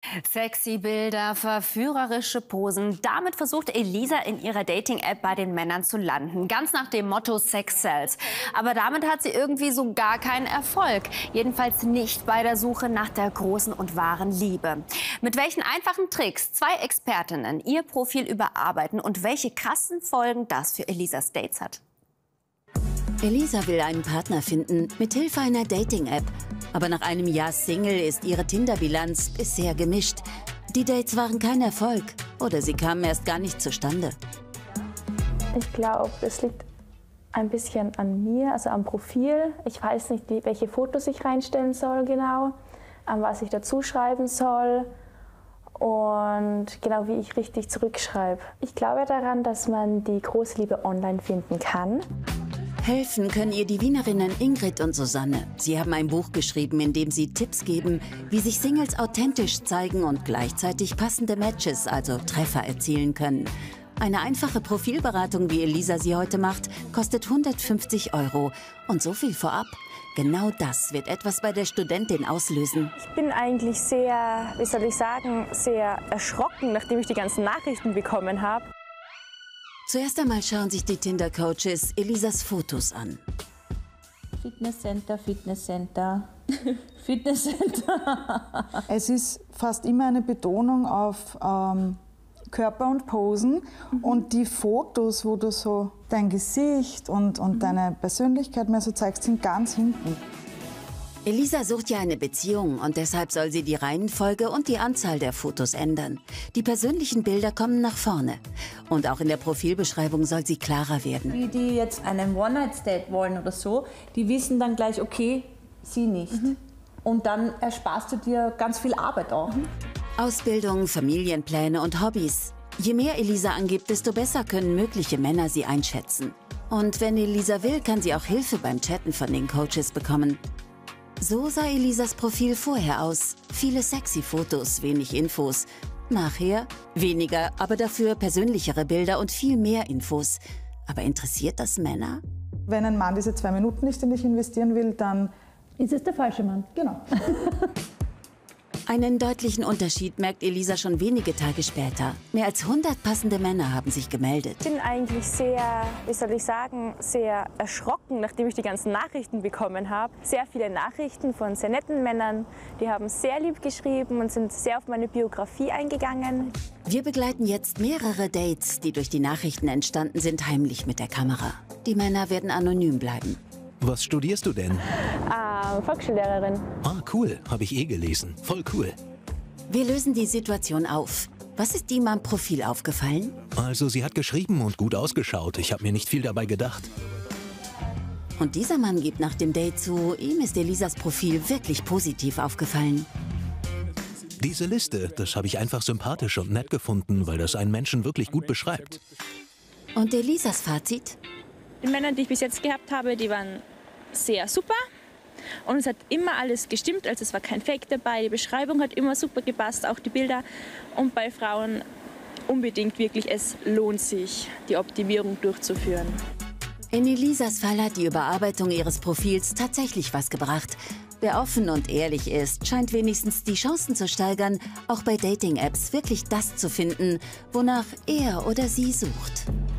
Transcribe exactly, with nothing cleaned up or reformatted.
Sexy Bilder, verführerische Posen. Damit versucht Elisa in ihrer Dating-App bei den Männern zu landen. Ganz nach dem Motto Sex sells. Aber damit hat sie irgendwie so gar keinen Erfolg. Jedenfalls nicht bei der Suche nach der großen und wahren Liebe. Mit welchen einfachen Tricks zwei Expertinnen ihr Profil überarbeiten und welche krassen Folgen das für Elisas Dates hat. Elisa will einen Partner finden, mit Hilfe einer Dating-App. Aber nach einem Jahr Single ist ihre Tinder-Bilanz bisher gemischt. Die Dates waren kein Erfolg oder sie kamen erst gar nicht zustande. Ich glaube, es liegt ein bisschen an mir, also am Profil. Ich weiß nicht, welche Fotos ich reinstellen soll genau, an was ich dazu schreiben soll und genau wie ich richtig zurückschreibe. Ich glaube daran, dass man die große Liebe online finden kann. Helfen können ihr die Wienerinnen Ingrid und Susanne. Sie haben ein Buch geschrieben, in dem sie Tipps geben, wie sich Singles authentisch zeigen und gleichzeitig passende Matches, also Treffer, erzielen können. Eine einfache Profilberatung, wie Elisa sie heute macht, kostet hundertfünfzig Euro. Und so viel vorab. Genau das wird etwas bei der Studentin auslösen. Ich bin eigentlich sehr, wie soll ich sagen, sehr erschrocken, nachdem ich die ganzen Nachrichten bekommen habe. Zuerst einmal schauen sich die Tinder-Coaches Elisas Fotos an. Fitnesscenter, Fitnesscenter, Fitnesscenter. Es ist fast immer eine Betonung auf ähm, Körper und Posen. Mhm. Und die Fotos, wo du so dein Gesicht und, und mhm. deine Persönlichkeit mehr so zeigst, sind ganz hinten. Elisa sucht ja eine Beziehung und deshalb soll sie die Reihenfolge und die Anzahl der Fotos ändern. Die persönlichen Bilder kommen nach vorne. Und auch in der Profilbeschreibung soll sie klarer werden. Die, die jetzt einen One-Night-Stand wollen oder so, die wissen dann gleich, okay, sie nicht. Mhm. Und dann ersparst du dir ganz viel Arbeit auch. Mhm. Ausbildung, Familienpläne und Hobbys. Je mehr Elisa angibt, desto besser können mögliche Männer sie einschätzen. Und wenn Elisa will, kann sie auch Hilfe beim Chatten von den Coaches bekommen. So sah Elisas Profil vorher aus. Viele sexy Fotos, wenig Infos. Nachher weniger, aber dafür persönlichere Bilder und viel mehr Infos. Aber interessiert das Männer? Wenn ein Mann diese zwei Minuten nicht in dich investieren will, dann ist es der falsche Mann, genau. Einen deutlichen Unterschied merkt Elisa schon wenige Tage später. Mehr als hundert passende Männer haben sich gemeldet. Ich bin eigentlich sehr, wie soll ich sagen, sehr erschrocken, nachdem ich die ganzen Nachrichten bekommen habe. Sehr viele Nachrichten von sehr netten Männern, die haben sehr lieb geschrieben und sind sehr auf meine Biografie eingegangen. Wir begleiten jetzt mehrere Dates, die durch die Nachrichten entstanden sind, heimlich mit der Kamera. Die Männer werden anonym bleiben. Was studierst du denn? Ah, Volksschullehrerin. Ah, cool. Habe ich eh gelesen. Voll cool. Wir lösen die Situation auf. Was ist ihm am Profil aufgefallen? Also, sie hat geschrieben und gut ausgeschaut. Ich habe mir nicht viel dabei gedacht. Und dieser Mann gibt nach dem Date zu, ihm ist Elisas Profil wirklich positiv aufgefallen. Diese Liste, das habe ich einfach sympathisch und nett gefunden, weil das einen Menschen wirklich gut beschreibt. Und Elisas Fazit? Die Männer, die ich bis jetzt gehabt habe, die waren sehr super und es hat immer alles gestimmt, also es war kein Fake dabei, die Beschreibung hat immer super gepasst, auch die Bilder. Und bei Frauen unbedingt wirklich, es lohnt sich, die Optimierung durchzuführen. In Elisas Fall hat die Überarbeitung ihres Profils tatsächlich was gebracht. Wer offen und ehrlich ist, scheint wenigstens die Chancen zu steigern, auch bei Dating-Apps wirklich das zu finden, wonach er oder sie sucht.